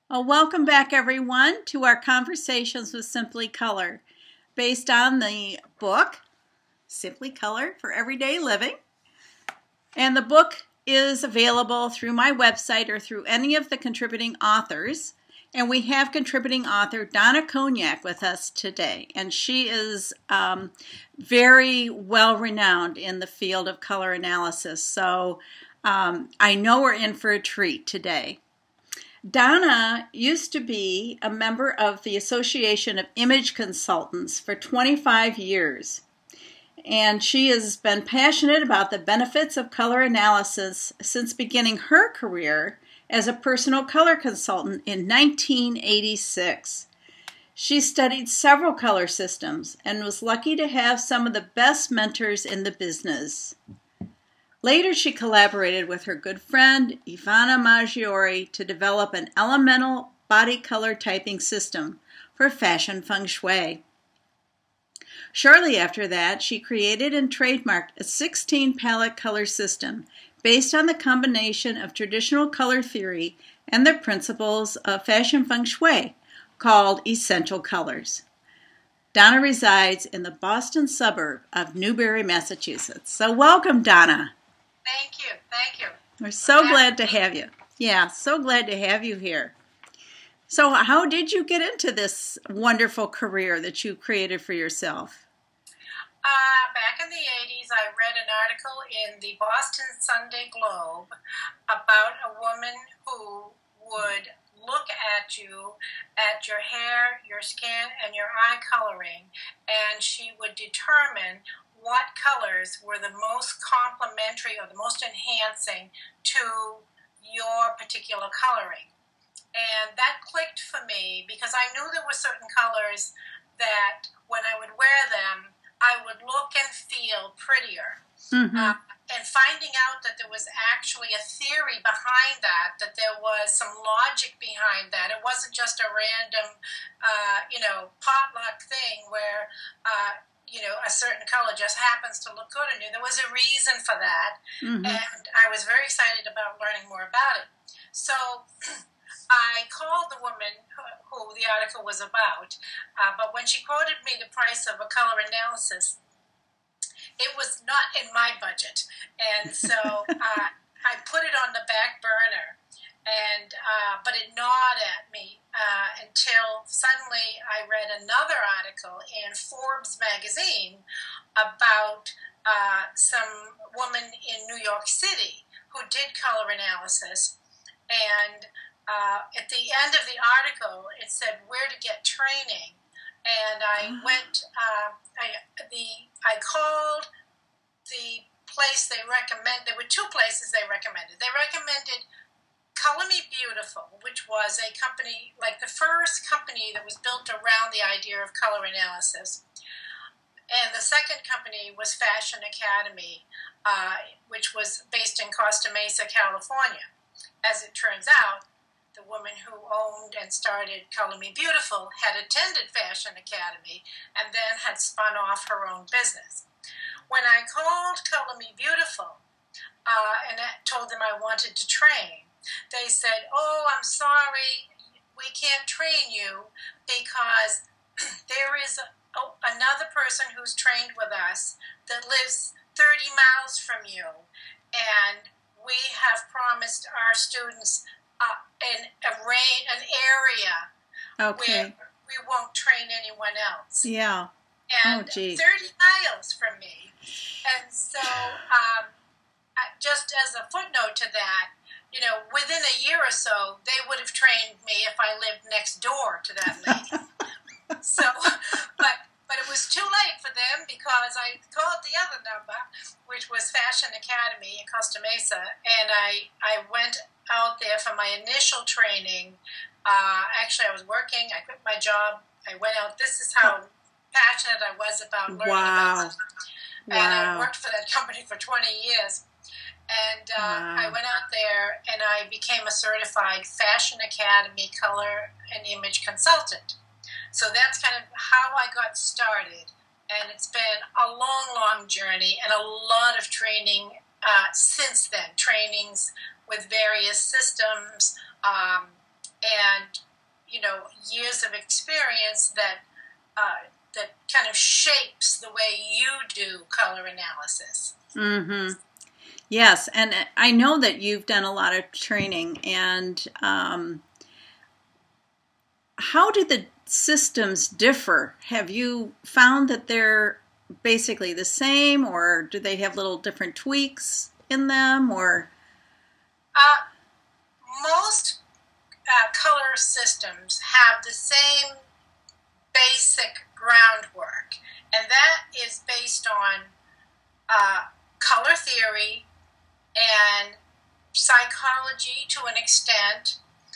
Well, welcome back, everyone, to our Conversations with Simply Color, based on the book, Simply Color for Everyday Living. And the book is available through my website or through any of the contributing authors. And we have contributing author Donna Cognac with us today. And she is very well renowned in the field of color analysis. So I know we're in for a treat today. Donna used to be a member of the Association of Image Consultants for 25 years, and she has been passionate about the benefits of color analysis since beginning her career as a personal color consultant in 1986. She studied several color systems and was lucky to have some of the best mentors in the business. Later, she collaborated with her good friend, Ivana Maggiore, to develop an elemental body color typing system for fashion feng shui. Shortly after that, she created and trademarked a 16-palette color system based on the combination of traditional color theory and the principles of fashion feng shui, called Essential Colors. Donna resides in the Boston suburb of Newbury, Massachusetts. So welcome, Donna. Thank you. We're so glad to have you. Yeah, so glad to have you here. So how did you get into this wonderful career that you created for yourself? Back in the 80s, I read an article in the Boston Sunday Globe about a woman who would look at you, at your hair, your skin, and your eye coloring, and she would determine what colors were the most complementary or the most enhancing to your particular coloring. And that clicked for me because I knew there were certain colors that when I would wear them, I would look and feel prettier. Mm-hmm. And finding out that there was actually a theory behind that there was some logic behind that. It wasn't just a random, potluck thing where, a certain color just happens to look good on you. There was a reason for that, mm-hmm. And I was very excited about learning more about it. So I called the woman who the article was about, but when she quoted me the price of a color analysis, it was not in my budget, and so I put it on the back burner. But it gnawed at me until suddenly I read another article in Forbes magazine about some woman in New York City who did color analysis. And at the end of the article, it said where to get training. And I went, I called the place they recommended. There were two places they recommended. They recommended Color Me Beautiful, which was a company, like the first company that was built around the idea of color analysis. And the second company was Fashion Academy, which was based in Costa Mesa, California. As it turns out, the woman who owned and started Color Me Beautiful had attended Fashion Academy and then had spun off her own business. When I called Color Me Beautiful and I told them I wanted to train, they said, "Oh, I'm sorry, we can't train you because there is another person who's trained with us that lives 30 miles from you, and we have promised our students an area where we won't train anyone else." Yeah. And 30 miles from me. And so just as a footnote to that, within a year or so, they would have trained me if I lived next door to that lady. But it was too late for them because I called the other number, which was Fashion Academy in Costa Mesa, and I went out there for my initial training. Actually, I was working. I quit my job. I went out. This is how passionate I was about learning about it. And I worked for that company for 20 years. And I went out there and I became a certified Fashion Academy color and image consultant. So that's kind of how I got started. And it's been a long, long journey and a lot of training since then. Trainings with various systems, and, years of experience that kind of shapes the way you do color analysis. Mm-hmm. Yes, and I know that you've done a lot of training, and how do the systems differ? Have you found that they're basically the same, or do they have little different tweaks in them, or? Most color systems have the same basic groundwork, and that is based on color theory and psychology to an extent,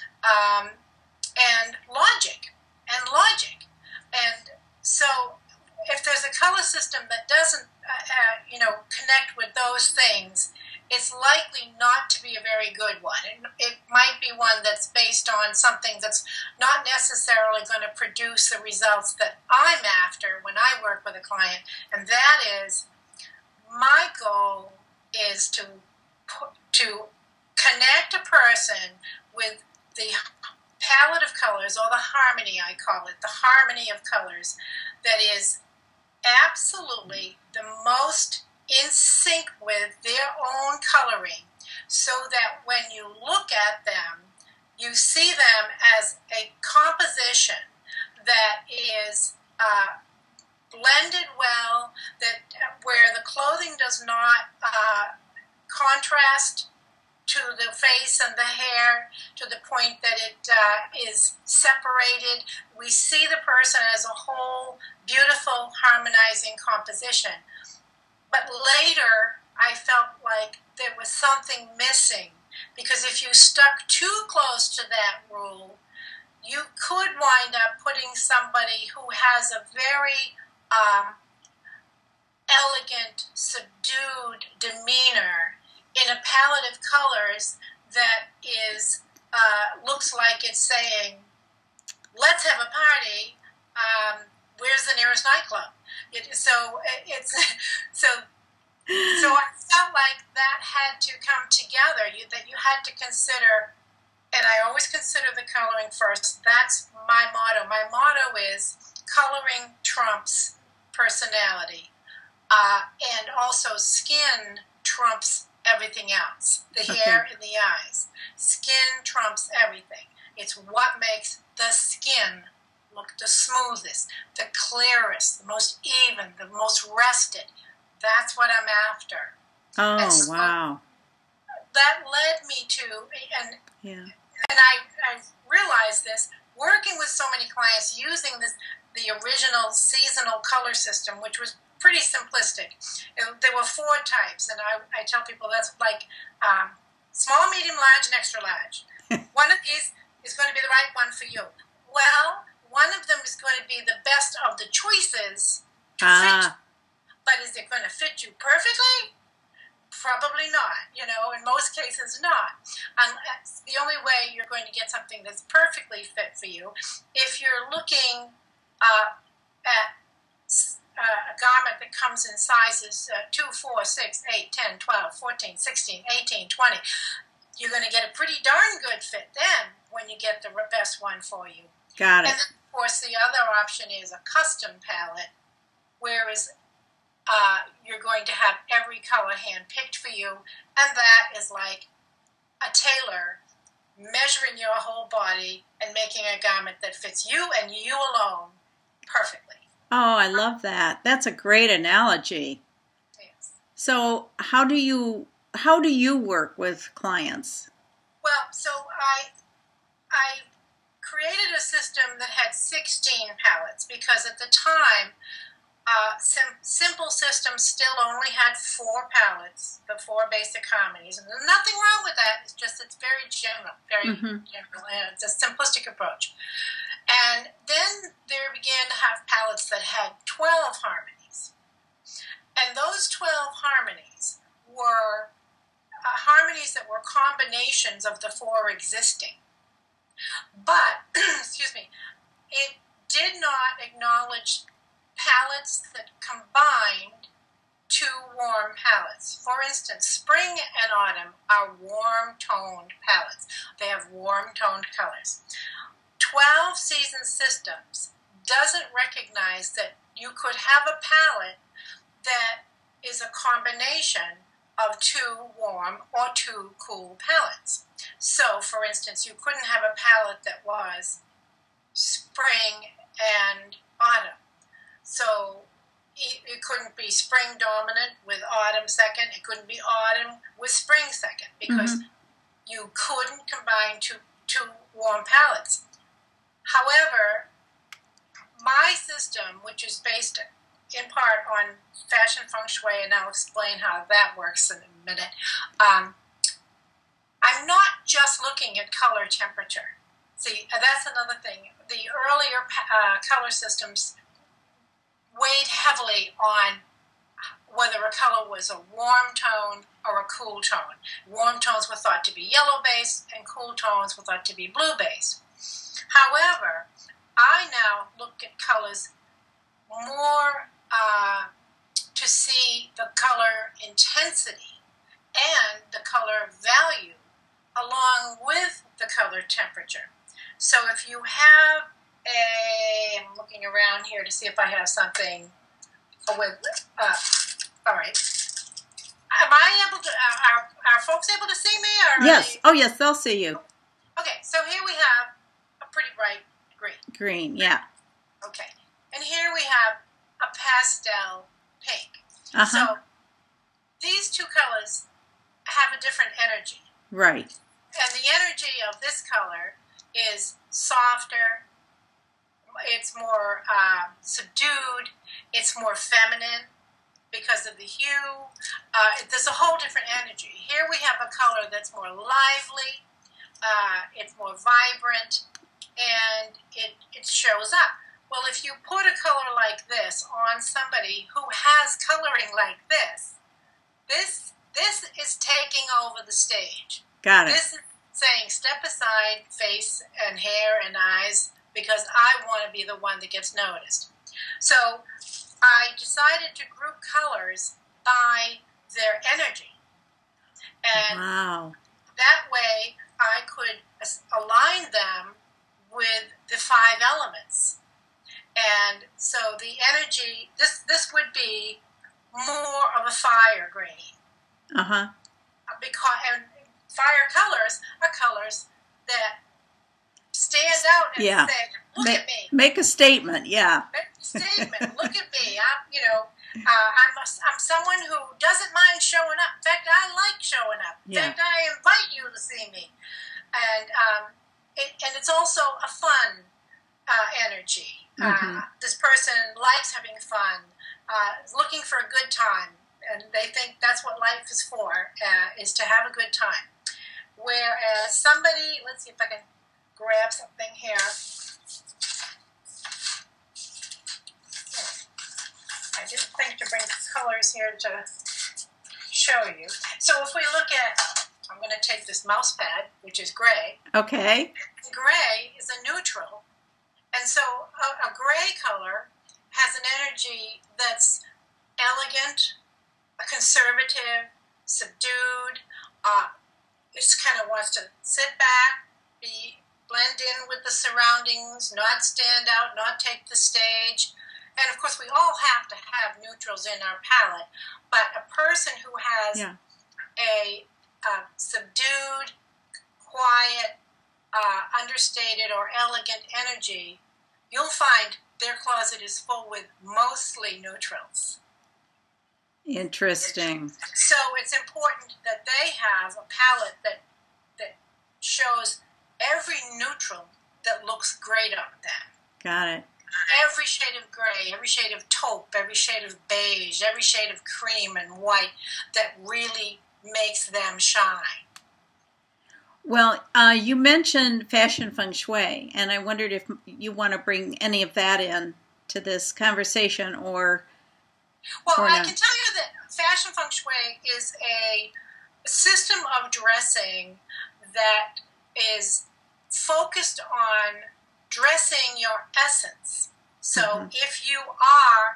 and logic. And so if there's a color system that doesn't, connect with those things, it's likely not to be a very good one. It might be one that's based on something that's not necessarily going to produce the results that I'm after when I work with a client, and that is, my goal is to connect a person with the palette of colors, or the harmony, I call it, the harmony of colors, that is absolutely the most in sync with their own coloring, so that when you look at them, you see them as a composition that is blended well, that where the clothing does not contrast to the face and the hair to the point that it is separated. We see the person as a whole, beautiful, harmonizing composition. But later, I felt like there was something missing, because if you stuck too close to that rule, you could wind up putting somebody who has a very elegant, subdued demeanor in a palette of colors that is looks like it's saying, "Let's have a party. Where's the nearest nightclub?" So I felt like that had to come together. That you had to consider, and I always consider the coloring first. That's my motto. My motto is coloring trumps personality, and also skin trumps everything else. The hair and the eyes. Skin trumps everything. It's what makes the skin look the smoothest, the clearest, the most even, the most rested. That's what I'm after. Oh, so wow. That led me to, and I realized this, working with so many clients using the original seasonal color system, which was pretty simplistic. There were 4 types, and I tell people that's like small, medium, large, and extra large. One of these is going to be the right one for you. Well, one of them is going to be the best of the choices to fit you. But is it going to fit you perfectly? Probably not. In most cases, not. The only way you're going to get something that's perfectly fit for you, if you're looking at a garment that comes in sizes 2, 4, 6, 8, 10, 12, 14, 16, 18, 20, you're going to get a pretty darn good fit then when you get the best one for you. Got it. And then, of course, the other option is a custom palette, whereas you're going to have every color hand-picked for you, and that is like a tailor measuring your whole body and making a garment that fits you and you alone perfectly. Oh, I love that. That's a great analogy. Yes. So how do you work with clients? Well, so I created a system that had 16 palettes, because at the time, simple systems still only had 4 palettes, the 4 basic harmonies. And there's nothing wrong with that. It's just it's very general, general, and it's a simplistic approach. And then there began to have palettes that had 12 harmonies. And those 12 harmonies were harmonies that were combinations of the 4 existing. But, excuse me, it did not acknowledge palettes that combined two warm palettes. For instance, spring and autumn are warm-toned palettes. They have warm-toned colors. 12 season systems doesn't recognize that you could have a palette that is a combination of two warm or two cool palettes. So, for instance, you couldn't have a palette that was spring and autumn. So it couldn't be spring dominant with autumn second. It couldn't be autumn with spring second, because you couldn't combine two warm palettes. However, my system, which is based in part on fashion feng shui, and I'll explain how that works in a minute, I'm not just looking at color temperature. See, that's another thing. The earlier color systems weighed heavily on whether a color was a warm tone or a cool tone. Warm tones were thought to be yellow-based, and cool tones were thought to be blue-based. However, I now look at colors more to see the color intensity and the color value along with the color temperature. So if you have I'm looking around here to see if I have something with, all right. Am I able to, are folks able to see me? Or yes. Oh, yes, they'll see you. Okay, so here we have a pretty bright green. Green, yeah. Okay, and here we have a pastel pink. Uh-huh. So these two colors have a different energy. Right. And the energy of this color is softer, it's more subdued, it's more feminine because of the hue. There's a whole different energy. Here we have a color that's more lively, it's more vibrant, and it shows up. Well, if you put a color like this on somebody who has coloring like this is taking over the stage. Got it. This is saying, step aside face and hair and eyes, because I want to be the one that gets noticed. So I decided to group colors by their energy. And wow. That way I could align them with the 5 elements. And so the energy, this would be more of a fire green. Uh-huh. And fire colors are colors that stand out and say, look at me. Make a statement, yeah. Make a statement. Look at me. I'm someone who doesn't mind showing up. In fact, I like showing up. In fact, I invite you to see me. And it's also a fun energy. This person likes having fun, is looking for a good time, and they think that's what life is for, is to have a good time. Whereas somebody, let's see if I can grab something here. I didn't think to bring colors here to show you. So if we look at, I'm going to take this mouse pad, which is gray. Okay. Gray is a neutral. And so a gray color has an energy that's elegant, conservative, subdued. It just kind of wants to sit back, blend in with the surroundings, not stand out, not take the stage. And of course, we all have to have neutrals in our palette. But a person who has a subdued, quiet, understated, or elegant energy, you'll find their closet is full with mostly neutrals. Interesting. So it's important that they have a palette that shows every neutral that looks great on them. Got it. Every shade of gray, every shade of taupe, every shade of beige, every shade of cream and white that really makes them shine. Well, you mentioned fashion feng shui, and I wondered if you want to bring any of that in to this conversation, or I can tell you that fashion feng shui is a system of dressing that is focused on dressing your essence. So if you are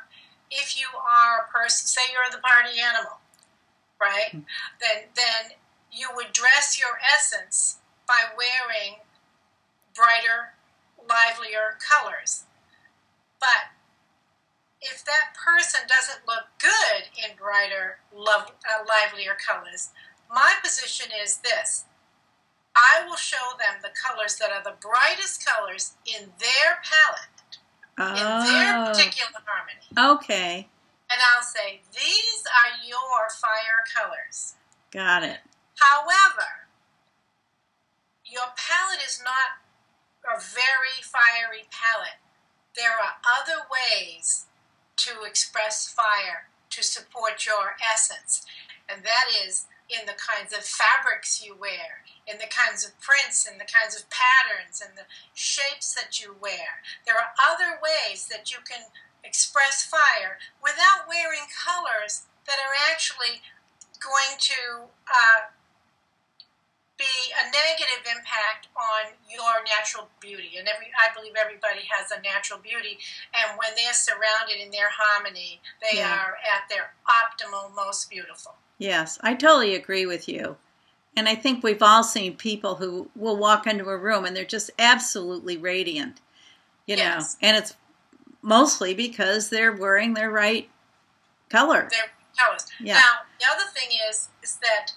if you are a person, say you're the party animal, right? Then you would dress your essence by wearing brighter, livelier colors. But if that person doesn't look good in brighter, livelier colors, my position is this. I will show them the colors that are the brightest colors in their palette, in their particular harmony. Okay. And I'll say, these are your fire colors. Got it. However, your palette is not a very fiery palette. There are other ways to express fire, to support your essence. And that is in the kinds of fabrics you wear, in the kinds of prints, and the kinds of patterns, and the shapes that you wear. There are other ways that you can express fire without wearing colors that are actually going to be a negative impact on your natural beauty. And I believe everybody has a natural beauty, and when they're surrounded in their harmony, they are at their optimal, most beautiful. Yes, I totally agree with you. And I think we've all seen people who will walk into a room and they're just absolutely radiant, you know, and it's mostly because they're wearing their right color. Their colors. Yeah. Now, the other thing is that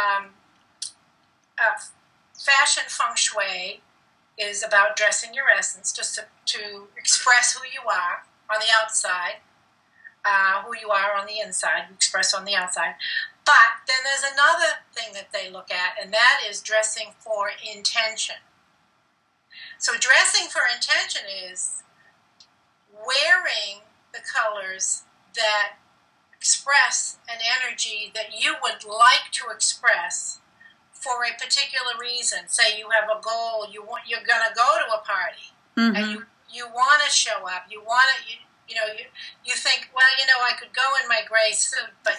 fashion feng shui is about dressing your essence, just to express who you are on the outside, who you are on the inside, you express on the outside. But then there's another thing that they look at, and that is dressing for intention. So dressing for intention is wearing the colors that express an energy that you would like to express for a particular reason. Say you have a goal, you're going to go to a party, and you want to show up, you want to, you think, well, I could go in my gray suit, but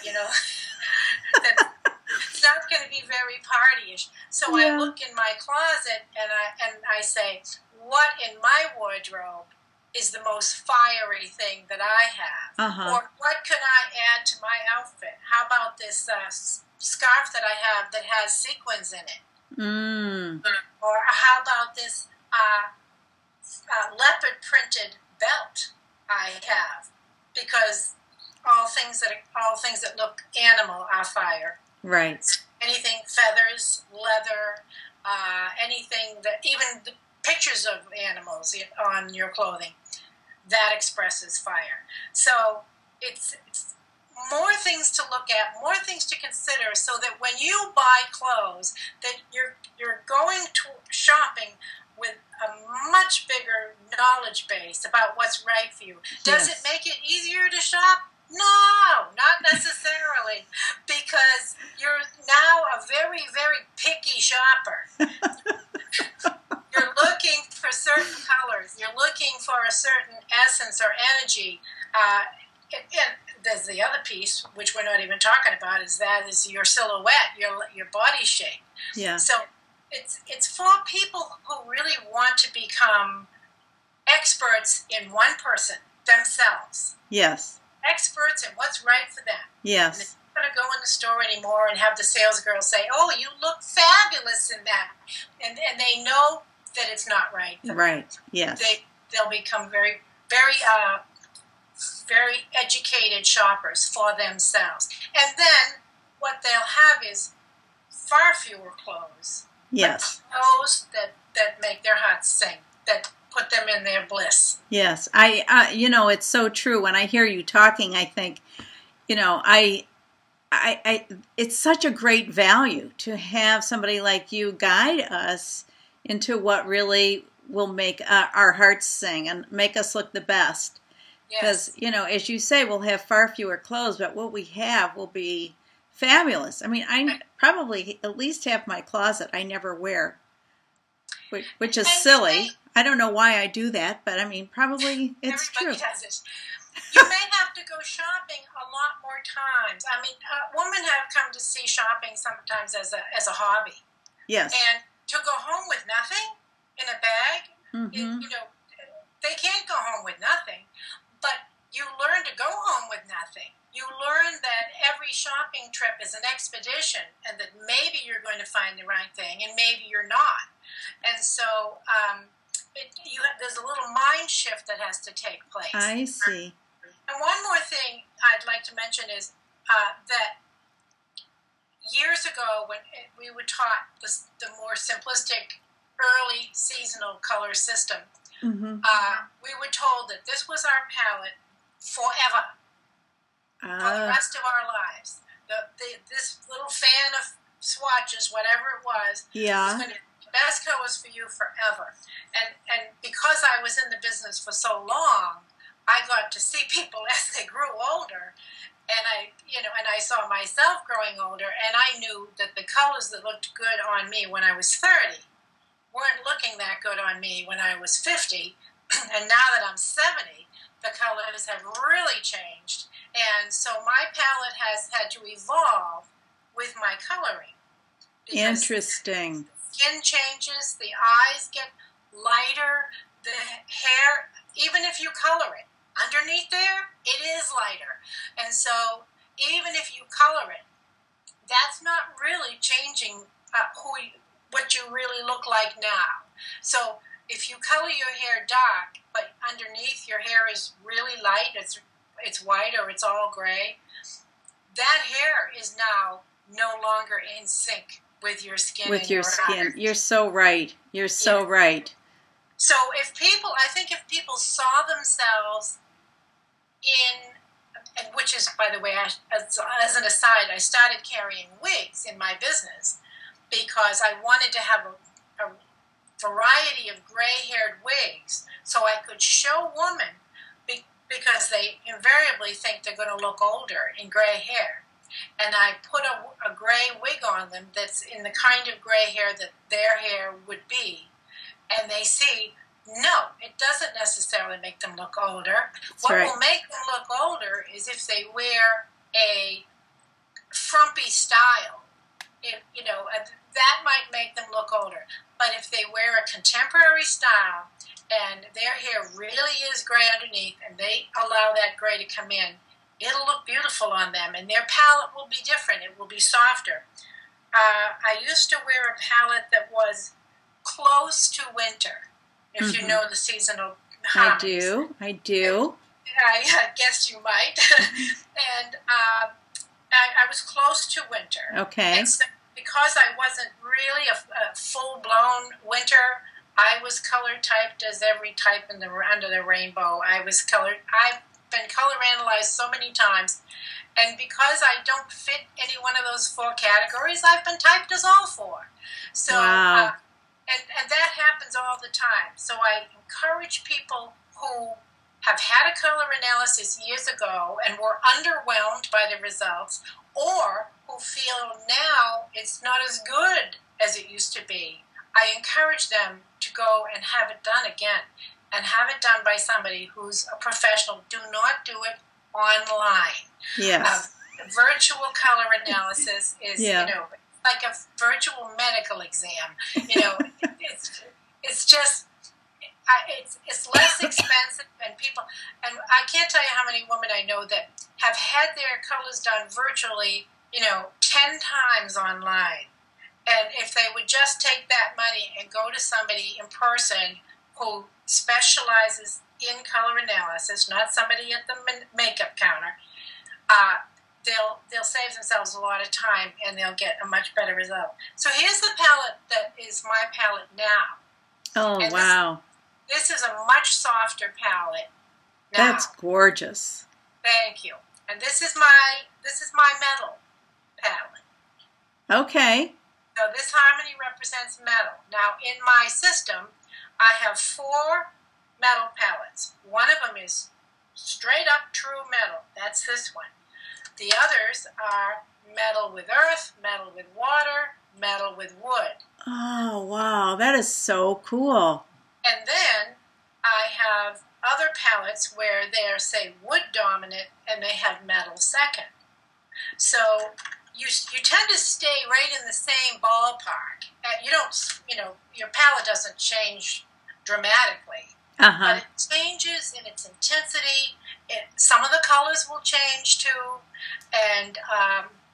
it's not going to be very partyish. So I look in my closet and I say, what in my wardrobe is the most fiery thing that I have? Or what can I add to my outfit? How about this scarf that I have that has sequins in it? Or how about this leopard printed belt I have? Because all things that look animal are fire. Right. Anything feathers, leather, anything that, even the pictures of animals on your clothing, that expresses fire. So it's more things to look at, more things to consider, so that when you buy clothes, that you're going to shopping with a much bigger knowledge base about what's right for you. Does it make it easier to shop? No, not necessarily, because you're now a very, very picky shopper. You're looking for certain colors. You're looking for a certain essence or energy. And there's the other piece, which we're not even talking about, is your silhouette, your body shape. Yeah. So it's for people who really want to become experts in one person, themselves. Yes. Experts in what's right for them. Yes. And they're not going to go in the store anymore and have the sales girl say, "Oh, you look fabulous in that," and they know that it's not right for them. Right. Yes. They'll become very, very, very educated shoppers for themselves, and then what they'll have is far fewer clothes. Yes. But clothes that make their hearts sing, that put them in their bliss. Yes, it's so true. When I hear you talking, I think, it's such a great value to have somebody like you guide us into what really will make our hearts sing and make us look the best. Because, as you say, we'll have far fewer clothes, but what we have will be fabulous. I mean, I probably at least half my closet I never wear, which is silly. I don't know why I do that, but I mean, probably it's true. Everybody does it. You may have to go shopping a lot more times. I mean, women have come to see shopping sometimes as a hobby. Yes. And to go home with nothing in a bag, they can't go home with nothing. But you learn to go home expedition, and that maybe you're going to find the right thing, and maybe you're not. And so there's a little mind shift that has to take place. I see. And one more thing I'd like to mention is that years ago, when we were taught the more simplistic early seasonal color system, we were told that this was our palette forever, for the rest of our lives. This little fan of swatches, whatever it was going to be the best colors for you forever. And because I was in the business for so long, I got to see people as they grew older, and I saw myself growing older, and I knew that the colors that looked good on me when I was 30 weren't looking that good on me when I was 50, and now that I'm 70, the colors have really changed, and so my palette has had to evolve with my coloring. Interesting. Skin changes, the eyes get lighter, the hair, even if you color it, underneath there, it is lighter. And so even if you color it, that's not really changing what you really look like now. So if you color your hair dark, but underneath your hair is really light, it's white or it's all gray, that hair is now no longer in sync with your skin. With your skin. You're so right. You're so right. So if people saw themselves and which is, by the way, as an aside, I started carrying wigs in my business because I wanted to have a variety of gray-haired wigs so I could show women, because they invariably think they're going to look older in gray hair. And I put a gray wig on them that's in the kind of gray hair that their hair would be. And they see, no, it doesn't necessarily make them look older. What will make them look older is if they wear a frumpy style. That might make them look older. But if they wear a contemporary style and their hair really is gray underneath and they allow that gray to come in, it'll look beautiful on them, and their palette will be different. It will be softer. I used to wear a palette that was close to winter, if you know the seasonal harmonies. I do. I guess you might. And I was close to winter. Okay. And so because I wasn't really a full-blown winter, I was color typed as every type under the rainbow. I've been color analyzed so many times, and because I don't fit any one of those 4 categories, I've been typed as all 4. So, wow. And that happens all the time. So I encourage people who have had a color analysis years ago and were underwhelmed by the results, or who feel now it's not as good as it used to be. I encourage them to go and have it done again, and have it done by somebody who's a professional. Do not do it online. Yes. Virtual color analysis is, like a virtual medical exam. It's just, it's less expensive, and I can't tell you how many women I know that have had their colors done virtually, 10 times online. And if they would just take that money and go to somebody in person who specializes in color analysis, not somebody at the makeup counter, they'll save themselves a lot of time, and they'll get a much better result. So here's the palette that is my palette now. Oh, and wow. This is a much softer palette now. That's gorgeous. Thank you. And this is my metal palette. Okay. So this harmony represents metal. Now, in my system, I have 4 metal palettes. One of them is straight up true metal. That's this one. The others are metal with earth, metal with water, metal with wood. Oh, wow. That is so cool. And then I have other palettes where they're, say, wood dominant, and they have metal second. So you tend to stay right in the same ballpark. You don't, your palette doesn't change dramatically. But it changes in its intensity. Some of the colors will change too, and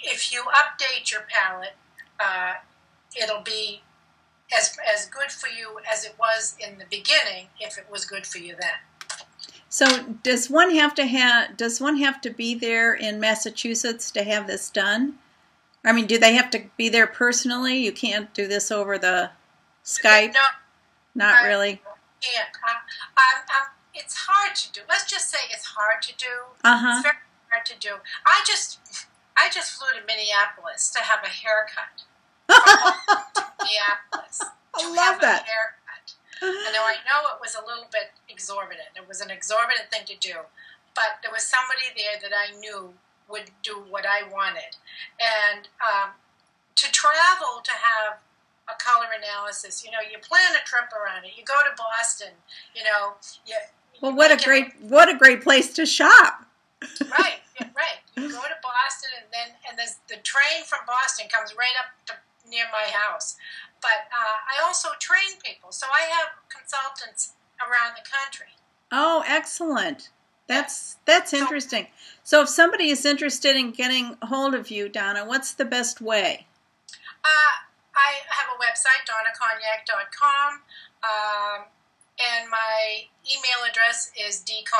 if you update your palette, it'll be as good for you as it was in the beginning, if it was good for you then. So does one have to be there in Massachusetts to have this done? I mean, do they have to be there personally? You can't do this over the Skype? No, Not really. Yeah, it's hard to do. Let's just say it's hard to do. Uh-huh. It's very hard to do. I just flew to Minneapolis to have a haircut. Minneapolis I love that. A haircut. I know it was a little bit exorbitant. It was an exorbitant thing to do, but there was somebody there that I knew would do what I wanted. And to travel to have a color analysis, you plan a trip around it. You go to Boston, What a great place to shop. Right. You go to Boston, and the train from Boston comes right up to near my house. But I also train people, so I have consultants around the country. Oh, excellent. That's interesting. So if somebody is interested in getting a hold of you, Donna, what's the best way? I have a website, donnacognac.com, and my email address is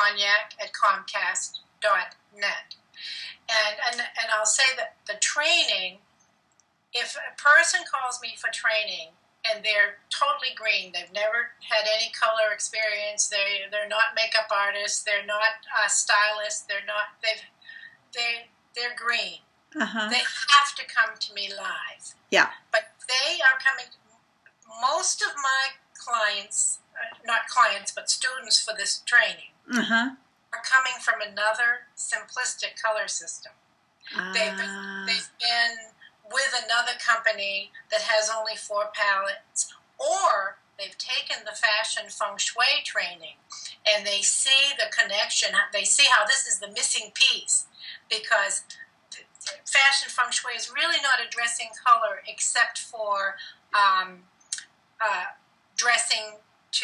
dcognac@comcast.net. And I'll say that the training, if a person calls me for training and they're totally green, they've never had any color experience, they're not makeup artists, they're not stylists, they're green. Uh-huh. They have to come to me live. Yeah. But they are coming. Most of my clients, not clients, but students for this training, uh-huh, are coming from another simplistic color system. They've been with another company that has only 4 palettes, or they've taken the fashion feng shui training and they see the connection. They see how this is the missing piece, because fashion feng shui is really not addressing color except for dressing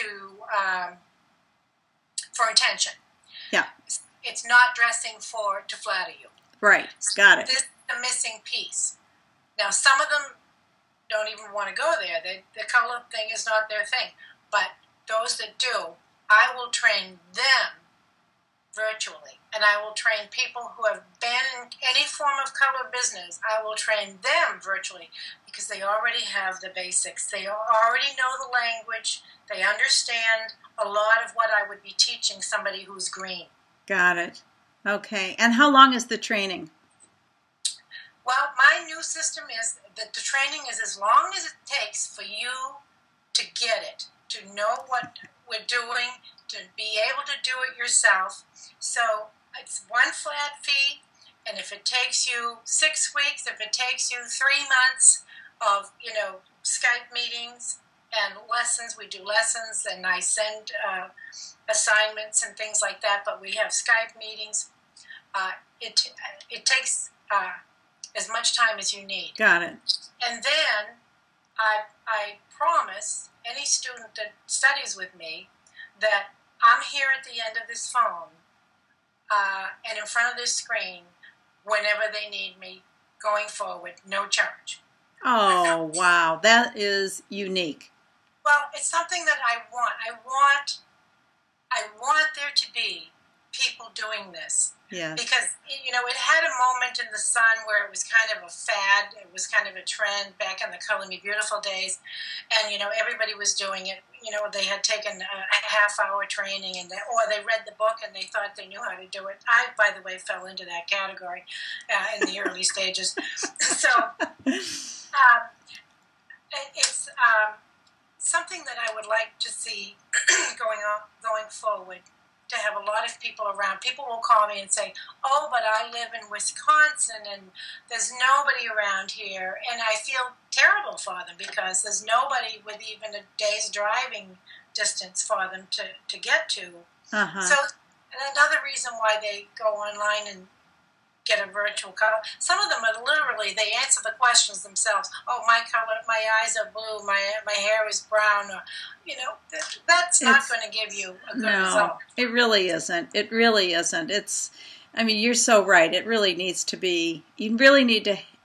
for intention. Yeah. It's not dressing to flatter you. Right. Got it. This is the missing piece. Now, some of them don't even want to go there. The color thing is not their thing. But those that do, I will train them virtually. And I will train people who have been in any form of color business. I will train them virtually because they already have the basics. They already know the language. They understand a lot of what I would be teaching somebody who's green. Got it. Okay. And how long is the training? Well, my new system is that the training is as long as it takes for you to get it, to know what we're doing, to be able to do it yourself. So it's one flat fee, and if it takes you 6 weeks, if it takes you 3 months of, Skype meetings and lessons, we do lessons, and I send assignments and things like that, but we have Skype meetings. It takes as much time as you need. Got it. And then I promise any student that studies with me that I'm here at the end of this phone and in front of this screen whenever they need me going forward, no charge. Oh, wow. That is unique. Well, it's something that I want. I want there to be people doing this. Yeah. Because, it had a moment in the sun where it was kind of a fad. It was kind of a trend back in the Color Me Beautiful days. And, everybody was doing it. They had taken a half-hour training, or they read the book and they thought they knew how to do it. I, by the way, fell into that category in the early stages. So it's something that I would like to see going forward, to have a lot of people around. People will call me and say, oh, but I live in Wisconsin and there's nobody around here. And I feel terrible for them because there's nobody with even a day's driving distance for them to get to. Uh-huh. So another reason why they go online and get a virtual color. Some of them are literally, they answer the questions themselves. Oh, my color, my eyes are blue, my hair is brown. Or, that's not going to give you a good result. It really isn't. It really isn't. You're so right. It really needs to be, you really need to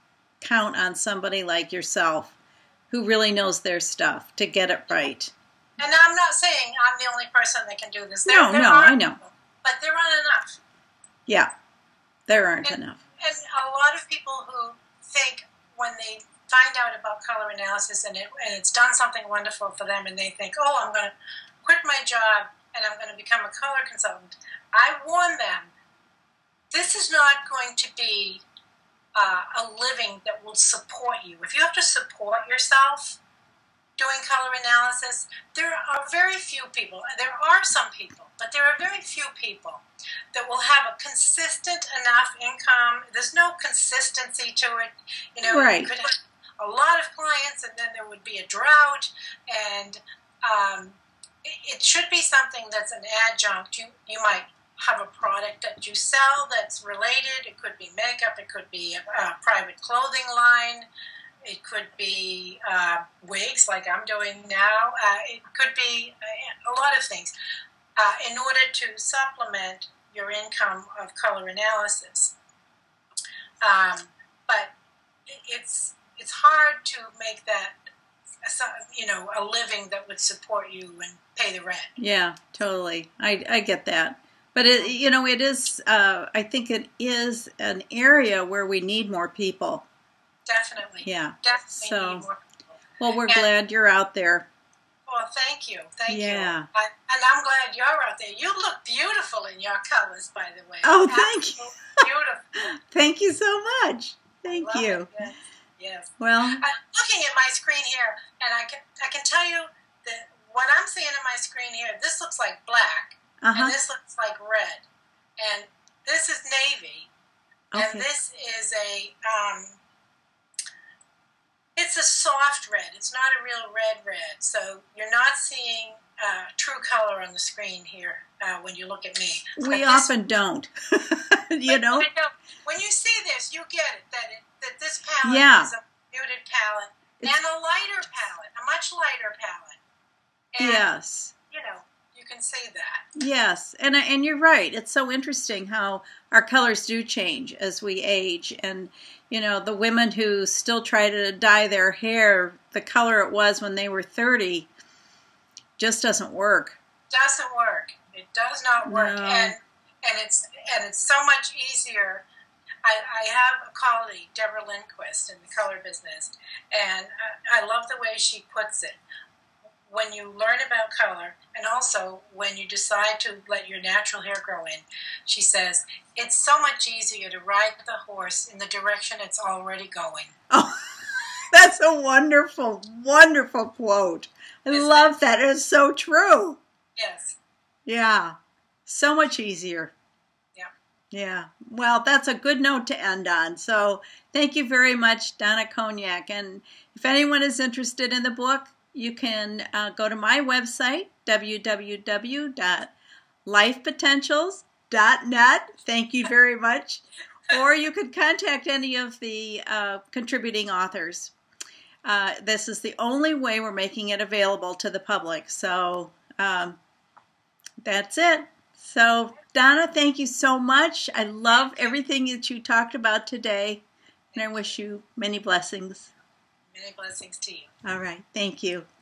count on somebody like yourself who really knows their stuff to get it right. And I'm not saying I'm the only person that can do this. No, I know. People, but there aren't enough. Yeah, there aren't enough. And a lot of people who think when they find out about color analysis and it's done something wonderful for them and they think, oh, I'm going to quit my job and I'm going to become a color consultant. I warn them, this is not going to be a living that will support you. If you have to support yourself doing color analysis, there are very few people. There are some people, but there are very few people that will have a consistent enough income. There's no consistency to it. You know, right. You could have a lot of clients and then there would be a drought, and it should be something that's an adjunct. You might have a product that you sell that's related. It could be makeup. It could be a private clothing line. It could be wigs like I'm doing now. It could be a lot of things in order to supplement your income of color analysis. But it's hard to make that a living that would support you and pay the rent. Yeah, totally. I get that. But it is. I think it is an area where we need more people. Definitely. Yeah. Definitely need more people. Well, we're glad you're out there. Well, thank you. Thank you. Yeah. And I'm glad you're out there. You look beautiful in your colors, by the way. Oh, thank you. Beautiful. Thank you so much. Thank you. Yes. Yes. Well, I'm looking at my screen here, and I can tell you that what I'm seeing on my screen here, this looks like black, and this looks like red, and this is navy, and this is it's a soft red. It's not a real red. So you're not seeing true color on the screen here when you look at me. We often don't. You know? When you see this, you get it, that this palette is a muted palette and a lighter palette, a much lighter palette. And, yes. You can see that. Yes, and you're right. It's so interesting how our colors do change as we age. And, the women who still try to dye their hair the color it was when they were 30 just doesn't work. Doesn't work. It does not work. No. And it's so much easier. I have a colleague, Deborah Lindquist, in the color business, and I love the way she puts it. When you learn about color, and also when you decide to let your natural hair grow in, she says, it's so much easier to ride the horse in the direction it's already going. Oh, that's a wonderful, wonderful quote. I love that. It's so true. Yes. Yeah. So much easier. Yeah. Well, that's a good note to end on. So thank you very much, Donna Cognac. And if anyone is interested in the book, you can go to my website, www.lifepotentials.net. Thank you very much. Or you could contact any of the contributing authors. This is the only way we're making it available to the public. So that's it. So, Donna, thank you so much. I love everything that you talked about today, and I wish you many blessings. Many blessings to you. All right. Thank you.